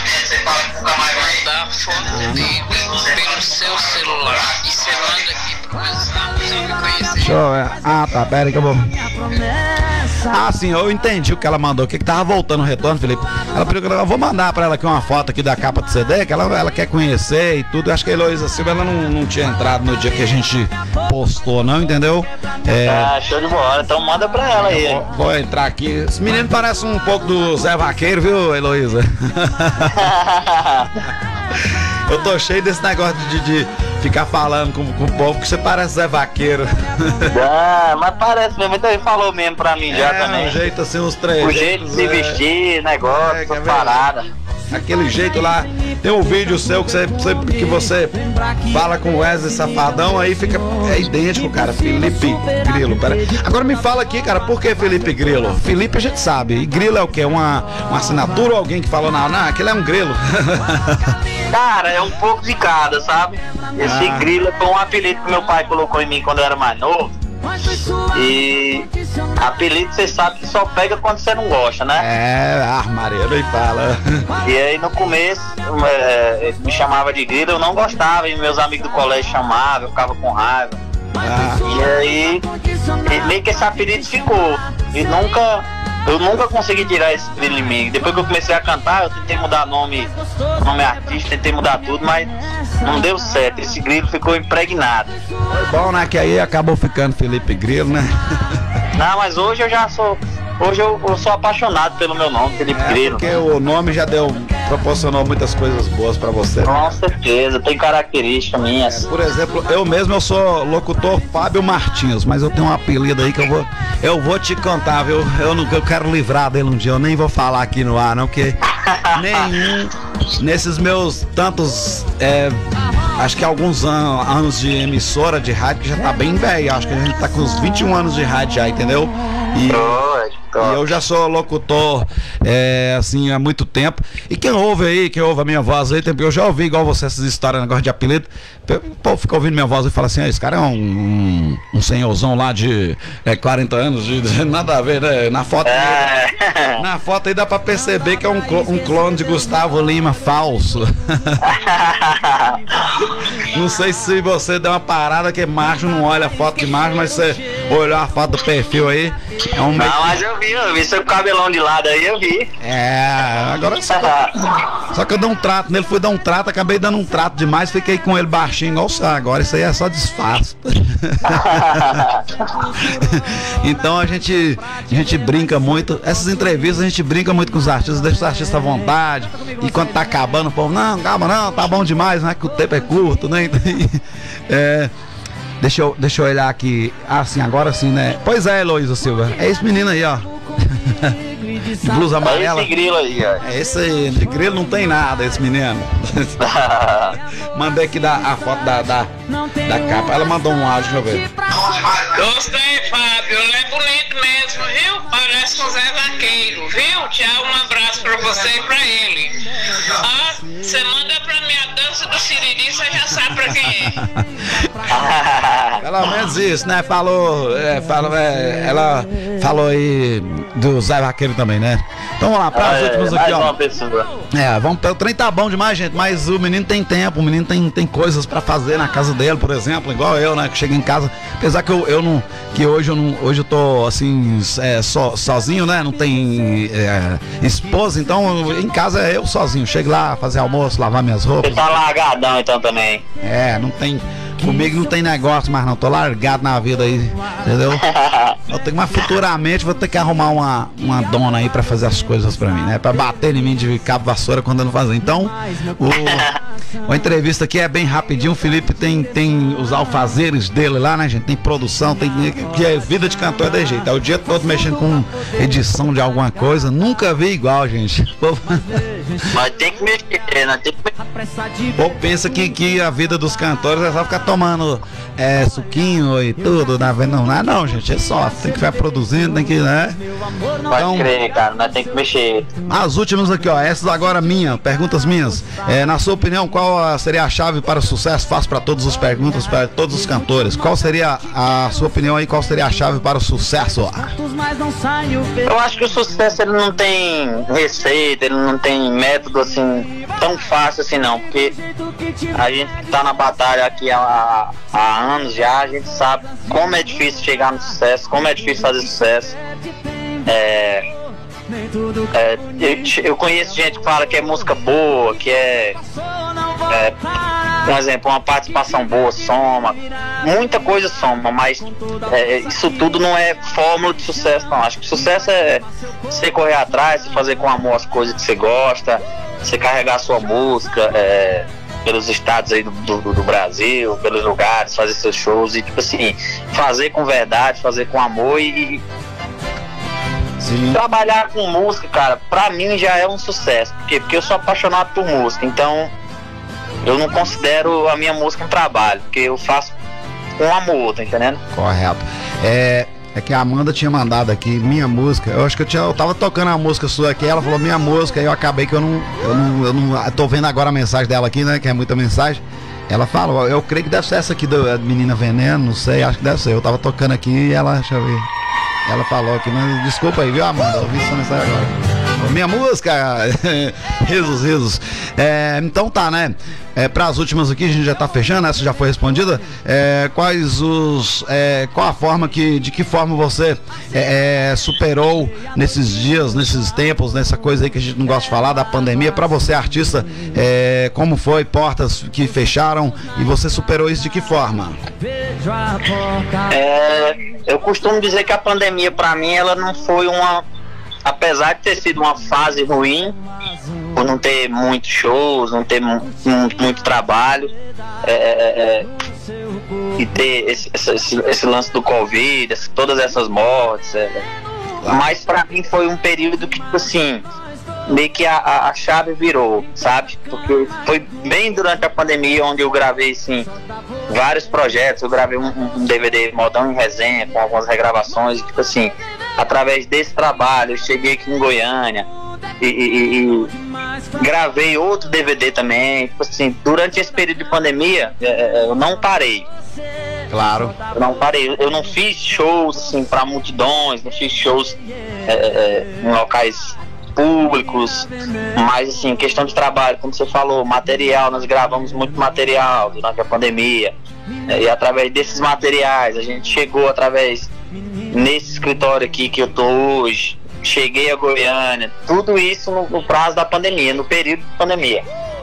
Manda foto dele pelo seu celular e você manda aqui pro WhatsApp, você me conhecer. Deixa eu ver. Ah, tá, pera aí que eu vou. Ah, sim, eu entendi o que ela mandou. O que que tava voltando o retorno, Felipe? Ela pediu que eu vou mandar pra ela aqui uma foto aqui da capa do C D, que ela, ela quer conhecer e tudo. Eu acho que a Heloísa Silva, ela não, não tinha entrado no dia que a gente postou, não, entendeu? É, Ah, show de bola, então manda pra ela aí. vou, vou entrar aqui. Esse menino parece um pouco do Zé Vaqueiro, viu, Heloísa? Eu tô cheio desse negócio de, de ficar falando com, com o povo, que você parece Zé Vaqueiro. Ah, mas parece mesmo, então ele falou mesmo pra mim já É, também. um jeito assim, uns três. O jeito de se vestir, negócio, É, quer essas ver? paradas. Aquele jeito lá, tem um vídeo seu que você, você- que você fala com o Wesley Safadão, aí fica, é idêntico, cara, Felipe Grillo. Pera. Agora me fala aqui, cara, por que Felipe Grillo? Felipe a gente sabe, e Grillo é o quê? Uma, uma assinatura ou alguém que falou, não, não, aquele é um grilo. Cara, é um pouco de cada, sabe? Esse Ah. grilo foi um apelido que meu pai colocou em mim quando eu era mais novo. E apelido você sabe que só pega quando você não gosta, né? É, armareiro e fala. E aí no começo é, me chamava de grilo, eu não gostava, e meus amigos do colégio chamavam, eu ficava com raiva. Ah, E aí e meio que esse apelido ficou. E nunca, eu nunca consegui tirar esse grilo em mim. Depois que eu comecei a cantar, eu tentei mudar nome, nome artista, tentei mudar tudo, mas não deu certo. Esse grilo ficou impregnado. bom, né, que aí acabou ficando Felipe Grillo, né? Não, mas hoje eu já sou hoje eu, eu sou apaixonado pelo meu nome, Felipe É, Grilo. porque o nome já deu, proporcionou muitas coisas boas pra você. Com certeza, tem características minhas. Por exemplo, eu mesmo eu sou locutor Fábio Martins, mas eu tenho um apelido aí que eu vou, eu vou te contar, viu? Eu não eu quero livrar dele um dia, eu nem vou falar aqui no ar, não, porque nenhum nesses meus tantos, é, acho que alguns an anos de emissora de rádio que já tá bem velho, acho que a gente tá com uns vinte e um anos de rádio já, entendeu? E, e eu já sou locutor, é, assim, há muito tempo. E quem ouve aí, quem ouve a minha voz aí, eu já ouvi igual você essas histórias, negócio de apelido. O povo fica ouvindo minha voz e fala assim: ah, esse cara é um, um, um senhorzão lá de é, quarenta anos, de, de nada a ver, né? Na foto, É. aí, na foto aí dá pra perceber que é um, clo- um clone de Gustavo Lima falso. Não sei se você deu uma parada que macho não olha a foto de macho, mas você olhou a foto do perfil aí. É um. Não, mas eu vi, eu vi seu cabelão de lado aí, eu vi. É, agora só, só que eu dei um trato nele, fui dar um trato, acabei dando um trato demais, fiquei com ele baixinho igual o Sá. Agora isso aí é só disfarce. Então a gente, a gente brinca muito. Essas entrevistas a gente brinca muito com os artistas, deixa os artistas à vontade. E quando tá acabando, o povo, não, calma não, tá bom demais, né? Que o tempo é curto, né? É. Deixa eu, deixa eu olhar aqui. Ah, sim, agora sim, né? Pois é, Heloísa Silva. É esse menino aí, ó. De blusa É amarela. esse grilo aí, ó. É esse aí, de grilo não tem nada, esse menino. Mandei aqui da, a foto da, da, da capa. Ela mandou um áudio, deixa eu ver. Gostei, Fábio. Ele é bonito mesmo, viu? Parece um Zé Vaqueiro, viu? Tchau, um abraço pra você e pra ele. Ó, você manda pra mim a dança do Siriri, você já sabe pra quem é. Pelo menos isso, né? Falou, é, falou, é, ela falou aí do Zé Vaqueiro também, né? Então vamos lá, para as É, últimas mais aqui, ó. uma pessoa. É, vamos, o trem tá bom demais, gente, mas o menino tem tempo, o menino tem, tem coisas pra fazer na casa dele, por exemplo, igual eu, né, que chego em casa, apesar que eu, eu não, que hoje eu não, hoje eu tô, assim, é, so, sozinho, né, não tem é, esposa, então em casa é eu sozinho, chego lá, fazer almoço, lavar minhas roupas. Você tá largadão então também. É, não tem, comigo não tem negócio mais não, tô largado na vida aí, entendeu? Eu tenho, mas futuramente vou ter que arrumar uma, uma dona aí pra fazer as coisas pra mim, né? Pra bater em mim de cabo vassoura quando eu não fazer. Então, o, a entrevista aqui é bem rapidinho. O Felipe tem, tem os alfazeres dele lá, né, gente? Tem produção, tem que é vida de cantor é de jeito. É o dia todo mexendo com edição de alguma coisa. Nunca vi igual, gente. Mas tem que mexer, né? Tem que mexer. O povo pensa que, que a vida dos cantores é só ficar tomando é, suquinho e tudo, né? Não, não é não, gente. É só, tem que ficar produzindo, tem que, né? Pode Então, crer, cara, nós tem que mexer. as últimas aqui, ó, essas agora minha, perguntas minhas. É, na sua opinião, qual ah, seria a chave para o sucesso? Faço para todas as perguntas, para todos os cantores. Qual seria a sua opinião aí? Qual seria a chave para o sucesso? Eu acho que o sucesso ele não tem receita, ele não tem método assim tão fácil assim não, porque a gente tá na batalha aqui há, há anos já, a gente sabe como é difícil chegar no sucesso, como é difícil fazer sucesso. É, é, eu, eu conheço gente que fala que é música boa, que é, é por exemplo, uma participação boa soma, muita coisa soma, mas é, isso tudo não é fórmula de sucesso não. Acho que sucesso é você correr atrás, você fazer com amor as coisas que você gosta, você carregar a sua música é, pelos estados aí do, do, do Brasil, pelos lugares, fazer seus shows e tipo assim, fazer com verdade, fazer com amor e Sim. trabalhar com música, cara, pra mim já é um sucesso. Por quê? Porque eu sou apaixonado por música, então eu não considero a minha música um trabalho, porque eu faço com amor, tá entendendo? Correto. É, é que a Amanda tinha mandado aqui minha música. Eu acho que eu, tinha, eu tava tocando a música sua aqui, ela falou minha música, aí eu acabei que eu não, eu não. Eu não. Eu tô vendo agora a mensagem dela aqui, né? Que é muita mensagem. Ela falou, eu creio que deve ser essa aqui da Menina Veneno, não sei, acho que deve ser. Eu tava tocando aqui e ela, deixa eu ver. Ela falou aqui, mas desculpa aí, viu, Amanda? Eu vi essa mensagem agora. Minha música, risos, risos. É, então tá, né? É, para as últimas aqui, a gente já tá fechando, essa já foi respondida. É, quais os. É, qual a forma que. De que forma você é, é, superou nesses dias, nesses tempos, nessa coisa aí que a gente não gosta de falar, da pandemia, para você, artista, é, como foi? Portas que fecharam e você superou isso de que forma? É, eu costumo dizer que a pandemia, para mim, ela não foi uma. Apesar de ter sido uma fase ruim, por não ter muitos shows, não ter mu muito trabalho, é, é, e ter esse, esse, esse lance do Covid, esse, todas essas mortes, é, mas pra mim foi um período que, tipo assim, meio que a, a chave virou, sabe? Porque foi bem durante a pandemia onde eu gravei, assim, vários projetos. Eu gravei um, um D V D modão em resenha, com algumas regravações, e, tipo assim, através desse trabalho, eu cheguei aqui em Goiânia e, e, e gravei outro D V D também. Tipo assim, durante esse período de pandemia, eu não parei. Claro. Eu não parei. Eu não fiz shows assim para multidões, não fiz shows é, é, em locais públicos, mas assim, questão de trabalho, como você falou, material, nós gravamos muito material durante a pandemia, e através desses materiais a gente chegou através nesse escritório aqui que eu tô hoje, cheguei a Goiânia, tudo isso no, no prazo da pandemia, no período de pandemia.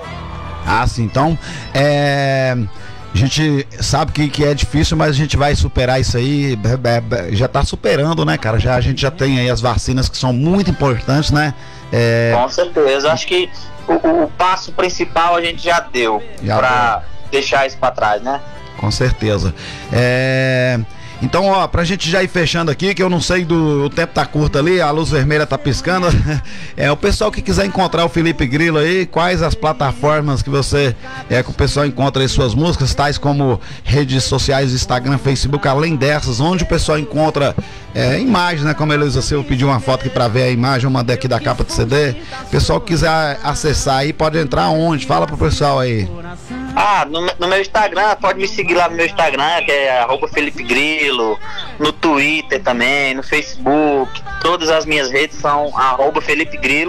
Ah, sim, então é... a gente sabe que, que é difícil, mas a gente vai superar isso aí, já tá superando, né, cara? Já, a gente já tem aí as vacinas que são muito importantes, né? É... Com certeza, acho que o, o passo principal a gente já deu para deixar isso para trás, né? Com certeza. É... Então, ó, pra gente já ir fechando aqui, que eu não sei do o tempo tá curto ali, a luz vermelha tá piscando. É, o pessoal que quiser encontrar o Felipe Grillo aí, quais as plataformas que você é que o pessoal encontra aí suas músicas, tais como redes sociais, Instagram, Facebook, além dessas, onde o pessoal encontra é, imagens, né? Como a Heloísa Silva pediu uma foto aqui pra ver a imagem, eu mandei aqui da capa do C D. O pessoal que quiser acessar aí, pode entrar onde? Fala pro pessoal aí. Ah, no, no meu Instagram, pode me seguir lá no meu Instagram, que é arroba Felipe Grillo, no Twitter também, no Facebook, todas as minhas redes são arroba Felipe Grillo.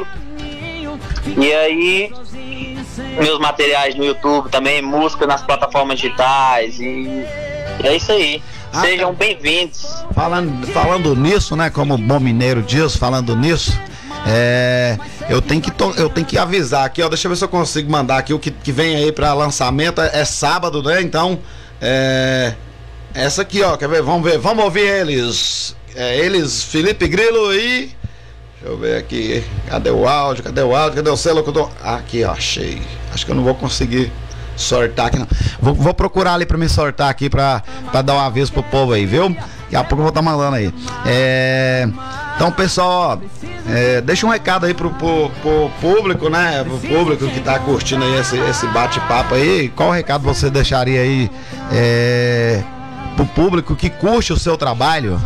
E aí, meus materiais no YouTube também, música nas plataformas digitais, e é isso aí. Ah, sejam bem-vindos. Falando, falando nisso, né, como bom mineiro diz, falando nisso, É, eu, tenho que to, eu tenho que avisar aqui, ó. Deixa eu ver se eu consigo mandar aqui o que, que vem aí pra lançamento. É, é sábado, né? Então, é, essa aqui, ó. Quer ver? Vamos ver, vamos ouvir eles. É, eles, Felipe Grillo e. Deixa eu ver aqui. Cadê o áudio? Cadê o áudio? Cadê o celular que eu tô. Aqui, ó, achei. Acho que eu não vou conseguir sortar aqui, não. Vou, vou procurar ali pra me sortar aqui pra, pra dar um aviso pro povo aí, viu? Daqui a pouco eu vou estar tá mandando aí. É. Então, pessoal, é, deixa um recado aí pro, pro, pro público, né? Pro público que tá curtindo aí esse, esse bate-papo aí. Qual recado você deixaria aí é, pro público que curte o seu trabalho?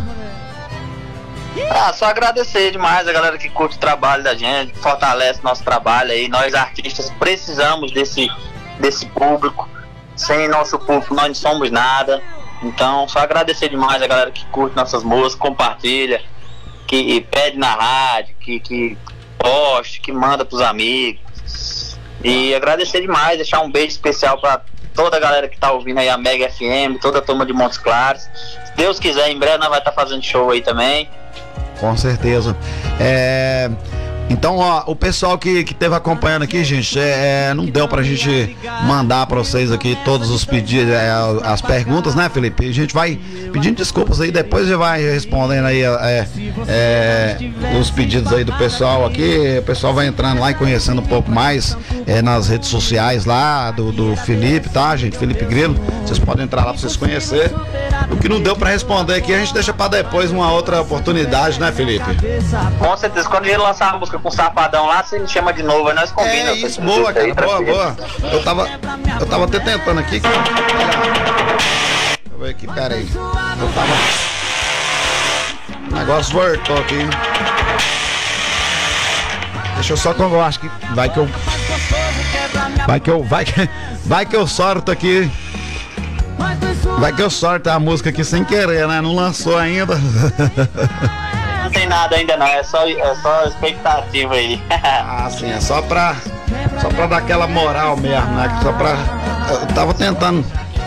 Ah, só agradecer demais a galera que curte o trabalho da gente, fortalece nosso trabalho aí. Nós artistas precisamos desse, desse público. Sem nosso público nós não somos nada. Então, só agradecer demais a galera que curte nossas músicas, compartilha, que pede na rádio, que, que poste, que manda pros amigos. E agradecer demais, deixar um beijo especial pra toda a galera que tá ouvindo aí a Mega F M, toda a turma de Montes Claros. Se Deus quiser, em breve nós vai estar tá fazendo show aí também. Com certeza. É... Então, ó, o pessoal que, que esteve acompanhando aqui, gente, é, não deu pra gente mandar pra vocês aqui todos os pedidos, é, as perguntas, né, Felipe? A gente vai pedindo desculpas aí, depois já vai respondendo aí é, é, os pedidos aí do pessoal aqui. O pessoal vai entrando lá e conhecendo um pouco mais é, nas redes sociais lá do, do Felipe, tá, gente? Felipe Grillo. Vocês podem entrar lá pra vocês conhecerem. O que não deu pra responder aqui, a gente deixa pra depois uma outra oportunidade, né, Felipe? Com certeza, quando a gente lançar a música com o Safadão lá, você me chama de novo, aí nós combinamos. É isso, boa, cara, boa, boa. Eu tava, eu tava até tentando aqui. Deixa eu ver aqui, pera aí. Eu tava... O negócio voltou aqui. Deixa eu só que eu acho que... Vai que eu... Vai que eu... Vai que, vai que eu sorto aqui. Vai que eu sorto a música aqui sem querer, né? Não lançou ainda. não tem nada ainda não, é só, é só expectativa aí. Ah, sim, é só pra, só pra dar aquela moral mesmo, né? Só pra... Eu tava tentando...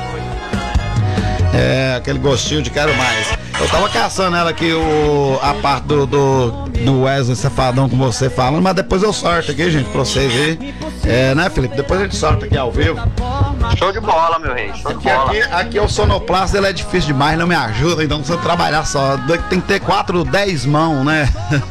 É, aquele gostinho de quero mais. Eu tava caçando ela aqui, o, a parte do, do, do Wesley Safadão com você falando, mas depois eu sorto aqui, gente, pra vocês verem. É, né, Felipe? Depois a gente sorta aqui ao vivo. Show de bola, meu rei, show de Aqui, bola. aqui, aqui é o sonoplasta, ele é difícil demais, não me ajuda, então não precisa trabalhar só. Tem que ter quatro, dez mãos, né?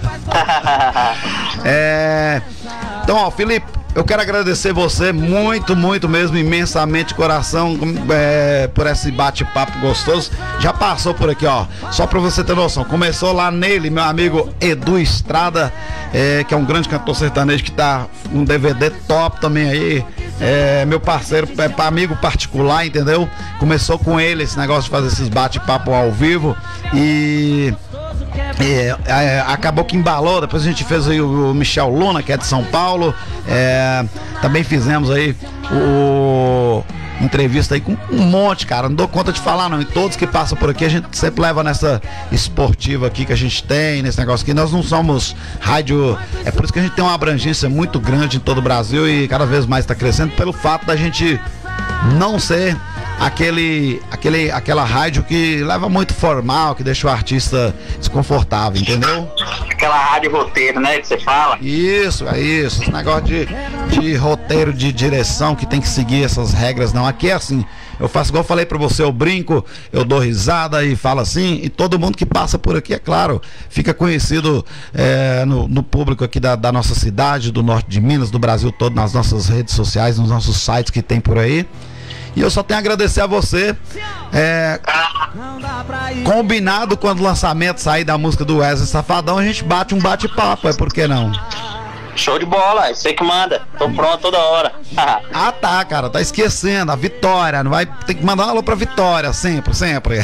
É... Então, ó, Felipe, eu quero agradecer você muito, muito mesmo, imensamente de coração, é, por esse bate-papo gostoso. Já passou por aqui, ó, só pra você ter noção. Começou lá nele, meu amigo Edu Estrada, é, que é um grande cantor sertanejo que tá um D V D top também aí. É, meu parceiro, é, amigo particular, entendeu? Começou com ele esse negócio de fazer esses bate-papo ao vivo e... É, é, acabou que embalou. Depois a gente fez aí o, o Michel Luna, que é de São Paulo. É, também fizemos aí o entrevista aí com um monte, cara. Não dou conta de falar, não. E todos que passam por aqui, a gente sempre leva nessa esportiva aqui que a gente tem, nesse negócio aqui. Nós não somos rádio. É por isso que a gente tem uma abrangência muito grande em todo o Brasil e cada vez mais está crescendo, pelo fato da gente não ser aquele, aquele, aquela rádio que leva muito formal, que deixa o artista desconfortável, entendeu? Aquela rádio roteiro, né, que você fala? Isso, é isso. Esse negócio de, de roteiro, de direção, que tem que seguir essas regras, não. Aqui é assim, eu faço igual eu falei pra você, eu brinco, eu dou risada e falo assim, e todo mundo que passa por aqui, é claro, fica conhecido é, no, no público aqui da, da nossa cidade, do norte de Minas, do Brasil todo, nas nossas redes sociais, nos nossos sites que tem por aí. E eu só tenho a agradecer a você. É, combinado, quando o lançamento sair da música do Wesley Safadão, a gente bate um bate-papo, é por que não? Show de bola, é você que manda. Tô pronto toda hora. Ah, tá, cara, tá esquecendo. A Vitória, não vai ter que mandar um alô pra Vitória, sempre, sempre.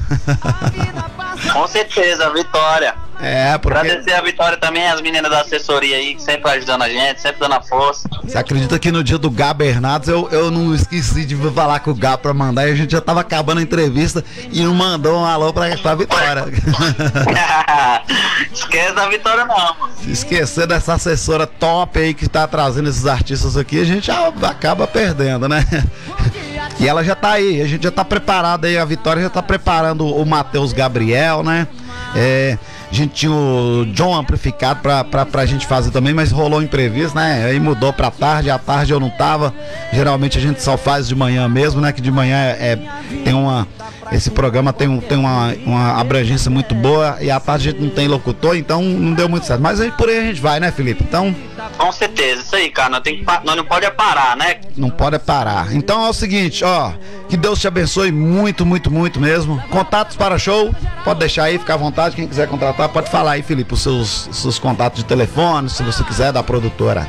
Com certeza, Vitória. É, porque... Agradecer a Vitória também, as meninas da assessoria aí, que sempre ajudando a gente, sempre dando a força. Você acredita que no dia do Gá Bernardes eu, eu não esqueci de falar com o Gá pra mandar, e a gente já tava acabando a entrevista e não mandou um alô pra, pra Vitória. Esquece da Vitória não. Se esquecer dessa assessora top aí que tá trazendo esses artistas aqui, a gente já acaba perdendo, né? E ela já tá aí, a gente já tá preparado aí, a Vitória já tá preparando o Matheus Gabriel, né? É... A gente tinha o John amplificado pra, pra, pra gente fazer também, mas rolou imprevisto, né? Aí mudou pra tarde, à tarde eu não tava. Geralmente a gente só faz de manhã mesmo, né? Que de manhã é, é, tem uma... Esse programa tem, um, tem uma, uma abrangência muito boa e à tarde a gente não tem locutor, então não deu muito certo. Mas aí por aí a gente vai, né, Felipe? Então... Com certeza, isso aí, cara. Nós, tem que, nós não pode parar, né? Não pode parar. Então é o seguinte, ó, que Deus te abençoe muito, muito, muito mesmo. Contatos para show, pode deixar aí, fica à vontade. Quem quiser contratar, pode falar aí, Felipe, os seus, seus contatos de telefone, se você quiser, da produtora.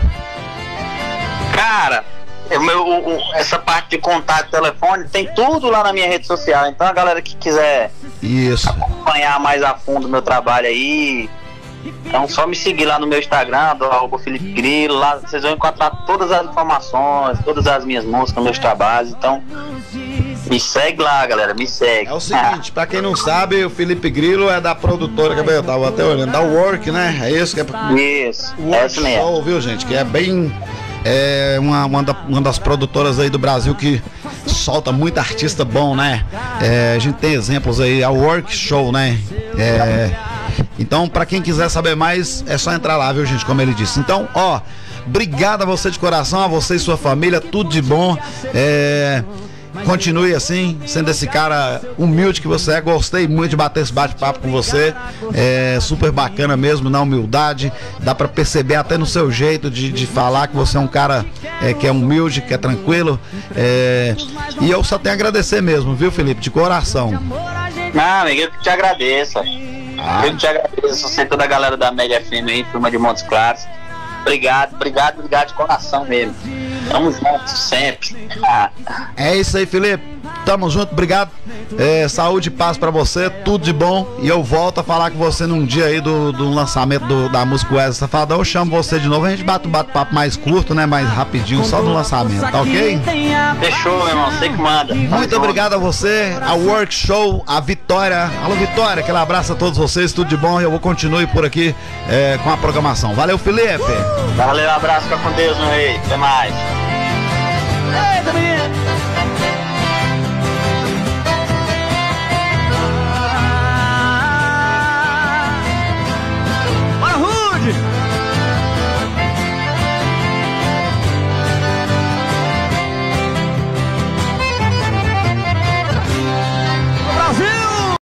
Cara, o meu, o, essa parte de contato, telefone, tem tudo lá na minha rede social. Então a galera que quiser Isso. acompanhar mais a fundo o meu trabalho aí, então só me seguir lá no meu Instagram, do arroba Felipe Grilo. Lá vocês vão encontrar todas as informações, todas as minhas músicas, meus trabalhos. Então me segue lá, galera, me segue. É o seguinte, pra quem não sabe, o Felipe Grilo é da produtora, que eu tava até olhando, da Work, né? É isso que é. Isso, Work é isso mesmo. Show, viu, gente? Que é bem... É uma, uma, da, uma das produtoras aí do Brasil que solta muito artista bom, né? É, a gente tem exemplos aí, a Work Show, né? É, então, pra quem quiser saber mais, é só entrar lá, viu, gente? Como ele disse. Então, ó, obrigado a você de coração, a você e sua família, tudo de bom. É... Continue assim, sendo esse cara humilde que você é. Gostei muito de bater esse bate-papo com você. É super bacana mesmo, na humildade. Dá pra perceber até no seu jeito de, de falar que você é um cara é, que é humilde, que é tranquilo. É... E eu só tenho a agradecer mesmo, viu, Felipe? De coração. Não, amigo, eu que te agradeço. Ah. Eu que te agradeço. Você e toda a galera da Média F M aí, turma de Montes Claros. Obrigado, obrigado, obrigado de coração mesmo. Tamo junto, sempre. Ah. É isso aí, Felipe. Tamo junto, obrigado. É, saúde e paz pra você, tudo de bom. E eu volto a falar com você num dia aí do, do lançamento do, da música Wesley Safadão. Eu chamo você de novo, a gente bate um bate-papo mais curto, né? Mais rapidinho, só no lançamento, tá ok? Fechou, meu irmão, você que manda. Muito obrigado a você, a Work Show, a Vitória. Alô, Vitória, aquele abraço a todos vocês, tudo de bom. Eu vou continuar por aqui é, com a programação. Valeu, Felipe. Valeu, abraço, fica com Deus, meu rei. Até mais. Eita, menino.